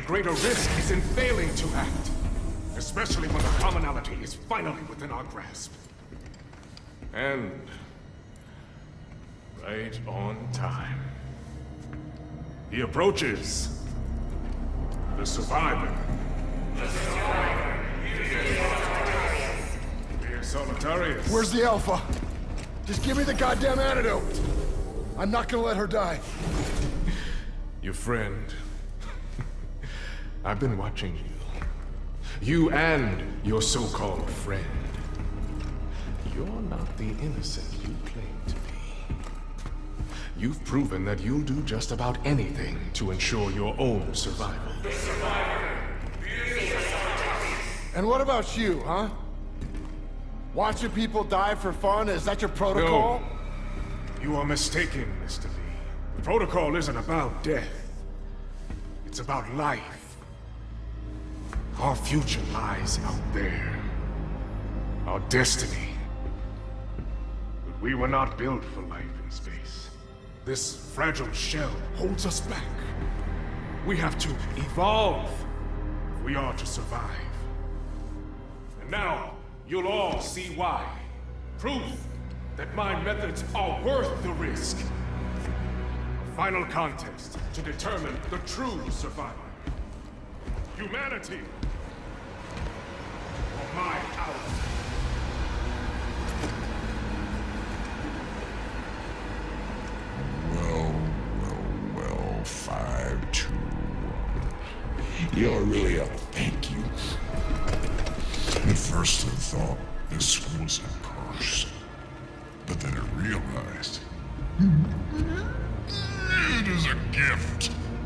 the greater risk is in failing to act. Especially when the commonality is finally within our grasp. And... right on time. He approaches. The survivor. Dear Solitarius. Where's the Alpha? Just give me the goddamn antidote. I'm not gonna let her die. Your friend. I've been watching you. You and your so-called friend. You're not the innocent you claim to be. You've proven that you'll do just about anything to ensure your own survival. The survivor. And what about you, huh? Watching people die for fun? Is that your protocol? No. You are mistaken, Mr. Lee. The protocol isn't about death. It's about life. Our future lies out there. Our destiny. But we were not built for life in space. This fragile shell holds us back. We have to evolve if we are to survive. And now, you'll all see why. Proof that my methods are worth the risk. A final contest to determine the true survivor. Humanity! Or my hour. Well, 5-2-1. You're really a thank you. At first I thought this was a curse, but then I realized it is a gift.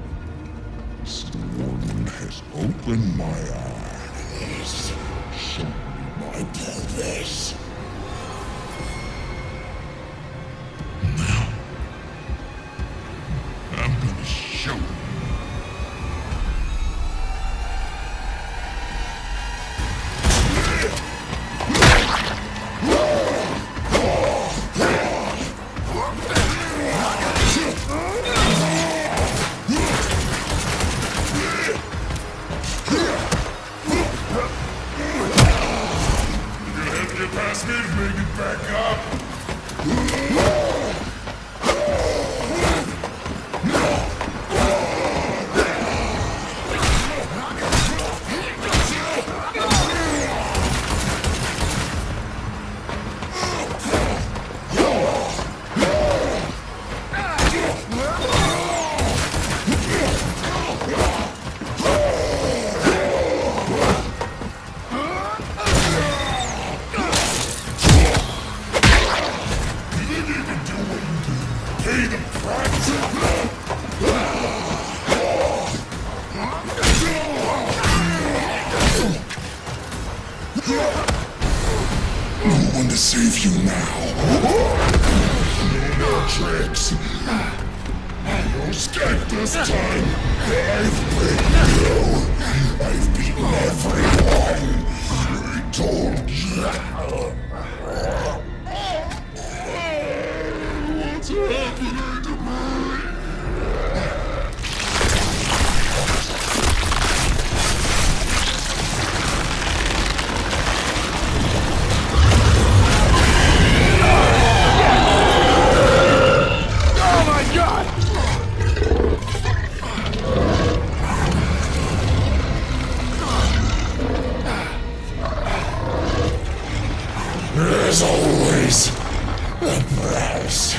Someone has opened my eyes, shown me my purpose. Now, I'm gonna show you. Pass me to make it back up. No one to save you now. No more tricks. No escape this time. I've beaten you. I've beaten everyone. I told you. What's happening to me? There's always a price.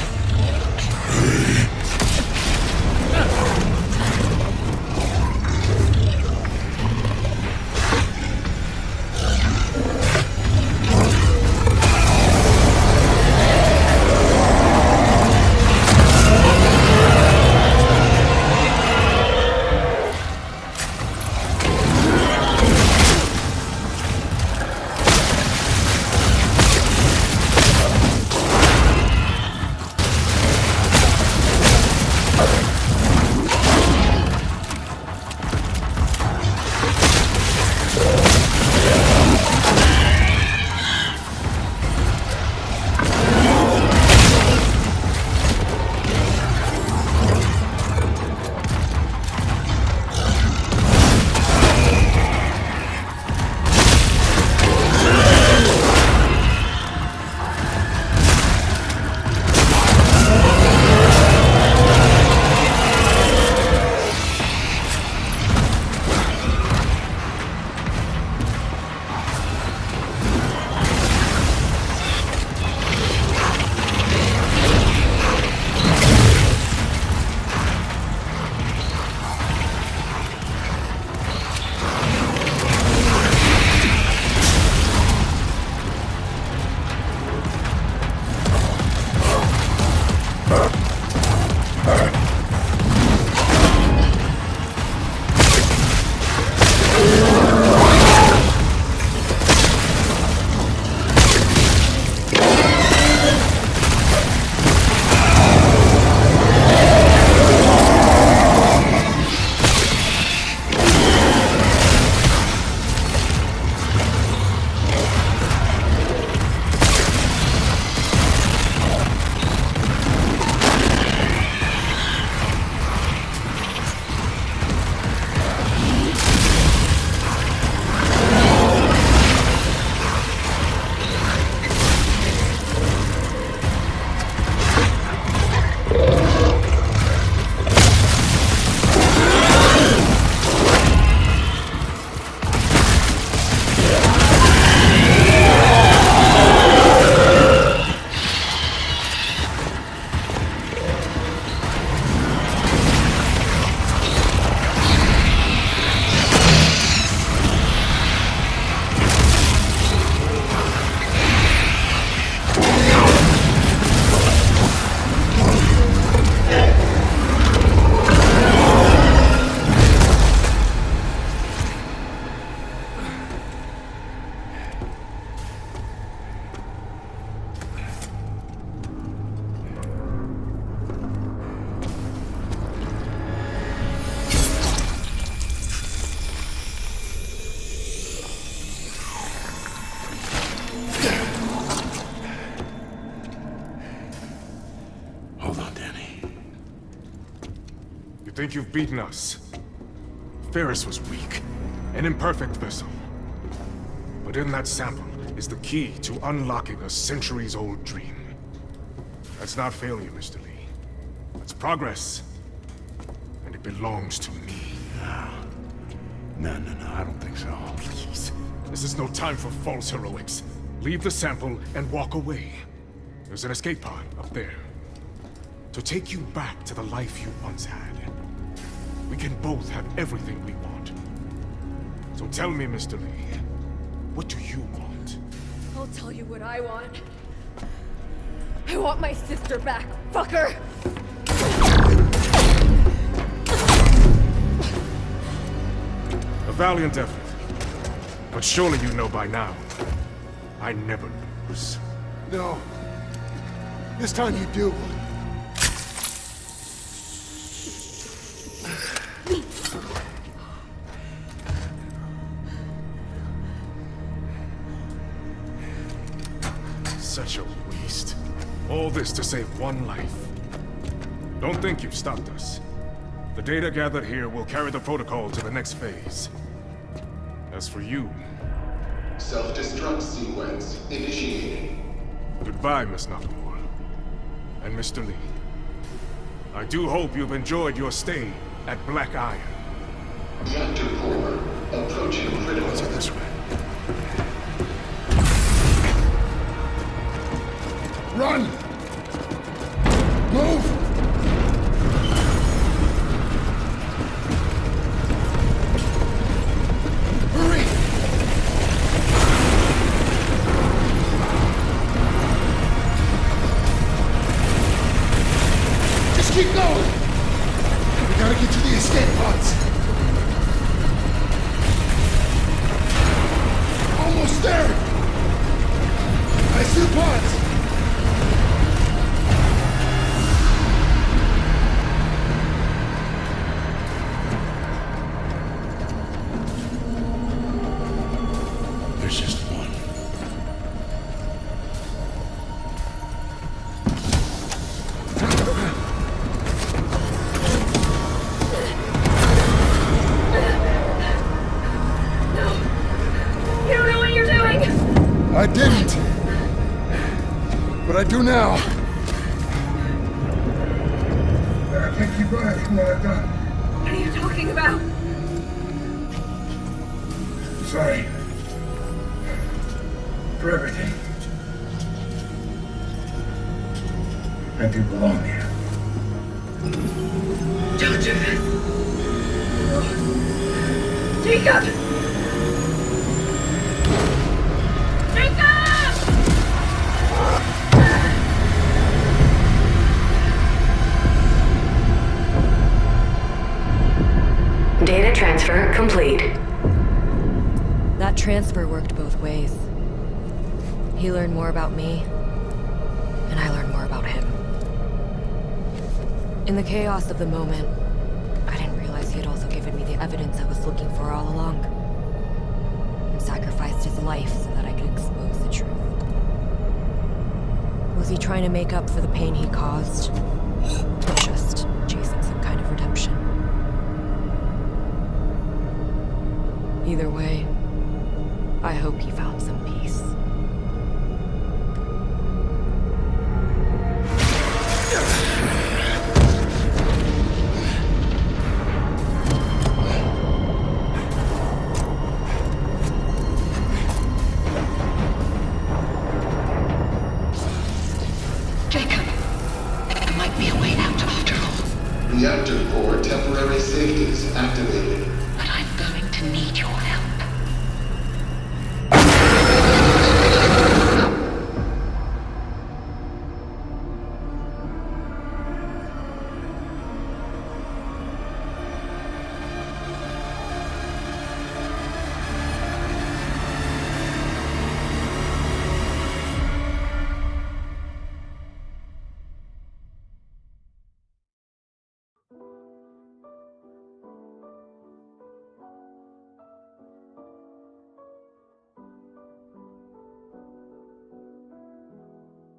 think you've beaten us. Ferris was weak, an imperfect vessel. But in that sample is the key to unlocking a centuries-old dream. That's not failure, Mr. Lee. That's progress. And it belongs to me. No, I don't think so. Please. This is no time for false heroics. Leave the sample and walk away. There's an escape pod up there. To take you back to the life you once had. We can both have everything we want. So tell me, Mr. Lee, what do you want? I'll tell you what I want. I want my sister back, fucker! A valiant effort. But surely you know by now, I never lose. No. This time you do. Such a waste. All this to save one life. Don't think you've stopped us. The data gathered here will carry the protocol to the next phase. As for you... Self-destruct sequence initiated. Goodbye, Miss Nakamura. And Mr. Lee. I do hope you've enjoyed your stay at Black Iron. Reactor core approaching critical. Let's go this way. Run! Move! Hurry! Just keep going! We gotta get to the escape pods. Almost there! I see the pods! There's just one. You don't know what you're doing! I didn't. But I do now. I can't keep running from what I've done. What are you talking about? Sorry. For everything. I do belong here. Don't do this! Jacob! Jacob! Data transfer complete. That transfer worked both ways. He learned more about me, and I learned more about him. In the chaos of the moment, I didn't realize he had also given me the evidence I was looking for all along. And sacrificed his life so that I could expose the truth. Was he trying to make up for the pain he caused? Or just chasing some kind of redemption? Either way, I hope he found some peace. Jacob, there might be a way out after all. Reactor core temporary safeties activated. But I'm going to need your help.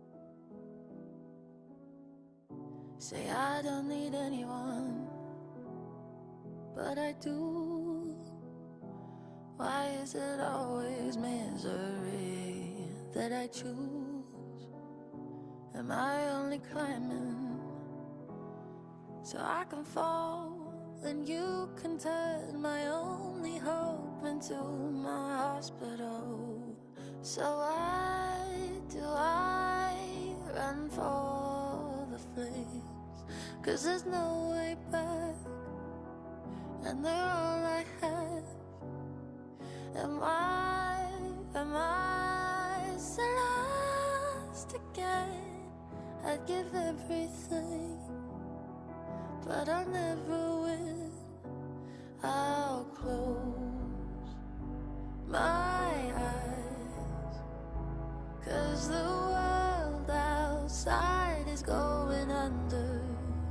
Say I don't need anyone, but I do. Why is it always misery that I choose? Am I only climbing so I can fall? And you can turn my only hope into my hospital. So why do I run for the flames? 'Cause there's no way back, and they're all I have. Am I so lost again? I'd give everything, but I'll never win. I'll close my eyes, 'cause the world outside is going under.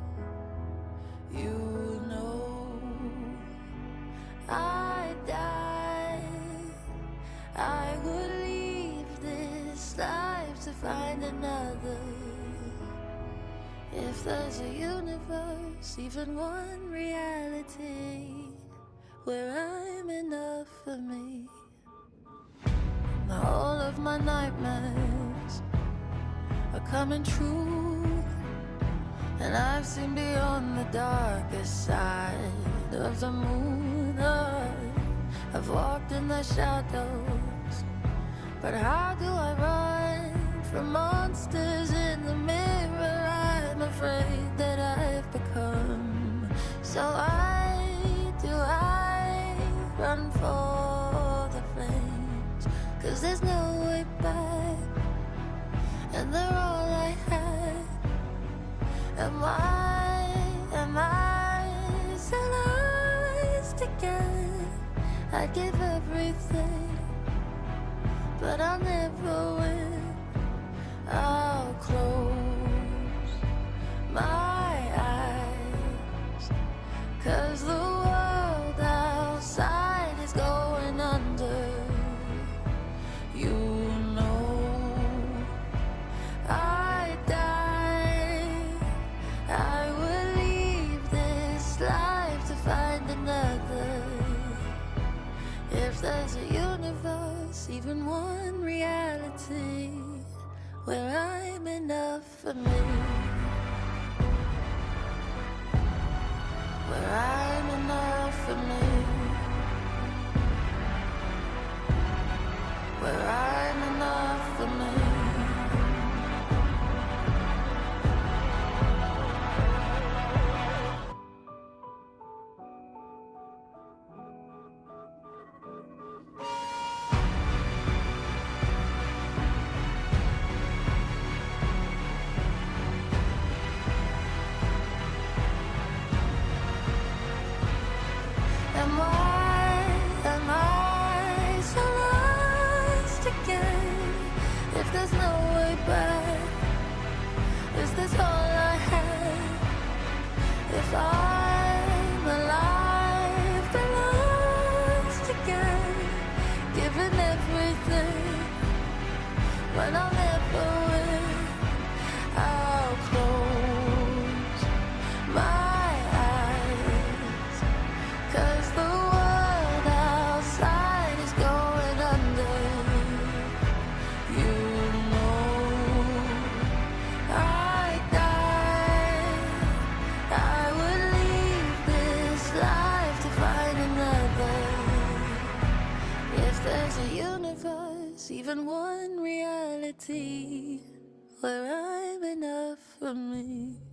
You know I died. I would leave this life to find another. If there's a universe, even one reality, where I'm enough for me, the whole of my nightmares are coming true, and I've seen beyond the darkest side of the moon. I've walked in the shadows, but how do I run from monsters in the mirror? I'm afraid that I've become. So why do I run for the flames? 'Cause there's no way back, and they're all I have. Am I so lost again? I'd give everything, but I'll never win. I'll close my eyes, 'cause the world outside is going under. You know I died. I would leave this life to find another. If there's a universe, even one reality, where I'm enough for me, where I'm enough for me, where I'm enough for me. Am I so lost again? If there's no way back, is this all I have? If I'm alive, then lost again, giving everything, when I'll never win. I'll close my eyes, 'cause the world outside is going under. You know I died. I would leave this life to find another. If there's a universe, even one reality, where I'm enough for me.